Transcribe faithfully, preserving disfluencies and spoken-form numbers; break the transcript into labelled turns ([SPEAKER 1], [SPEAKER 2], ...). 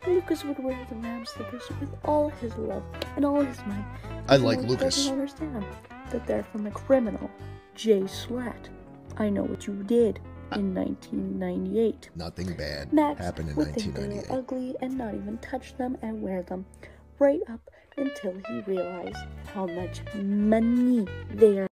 [SPEAKER 1] Lucas would wear the ram slippers with all his love and all his might.
[SPEAKER 2] I like
[SPEAKER 1] Everyone
[SPEAKER 2] Lucas.
[SPEAKER 1] doesn't understand that they're from the criminal, Jay Schlatt. I know what you did in nineteen ninety-eight.
[SPEAKER 2] Nothing bad
[SPEAKER 1] Max
[SPEAKER 2] happened in
[SPEAKER 1] would think
[SPEAKER 2] nineteen
[SPEAKER 1] they
[SPEAKER 2] ninety-eight.
[SPEAKER 1] were ugly and not even touch them and wear them, right up until he realized how much money they are.